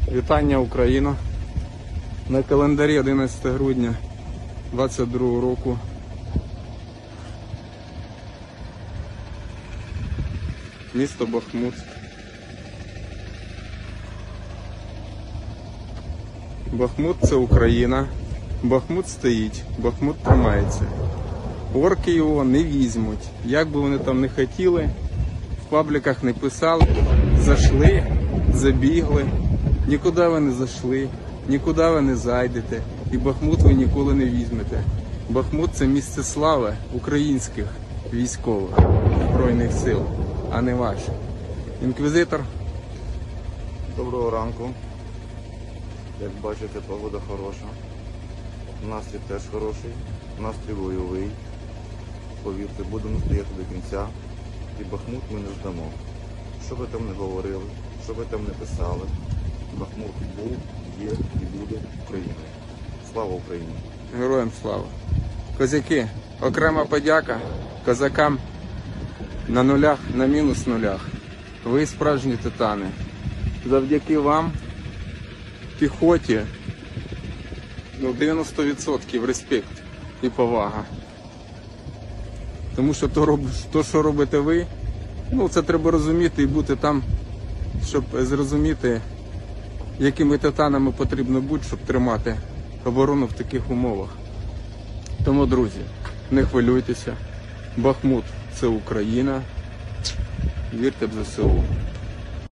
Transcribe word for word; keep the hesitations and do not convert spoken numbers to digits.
Вітання, Україна! На календарі одинадцяте грудня двадцять другого року. Місто Бахмут. Бахмут – це Україна. Бахмут стоїть, Бахмут тримається. Орки його не візьмуть. Як би вони там не хотіли, в пабліках не писали, зайшли, забігли. Нікуди ви не зайшли, нікуди ви не зайдете, і Бахмут ви ніколи не візьмете. Бахмут – це місце слави українських військових Збройних сил, а не ваше. Інквізитор. Доброго ранку. Як бачите, погода хороша. Настрій теж хороший, настрій бойовий. Повірте, будемо стояти до кінця. І Бахмут ми не здамо. Що ви там не говорили, що ви там не писали. Бахмут був, є і буде Україною. Слава Україні! Героям слава! Козаки, окрема подяка козакам на нулях, на мінус нулях. Ви справжні титани. Завдяки вам, піхоті, ну, дев'яносто відсотків респект і повага. Тому що то, роб, то, що робите ви, ну, це треба розуміти і бути там, щоб зрозуміти, якими титанами потрібно бути, щоб тримати оборону в таких умовах. Тому, друзі, не хвилюйтеся. Бахмут – це Україна. Вірте в ЗСУ.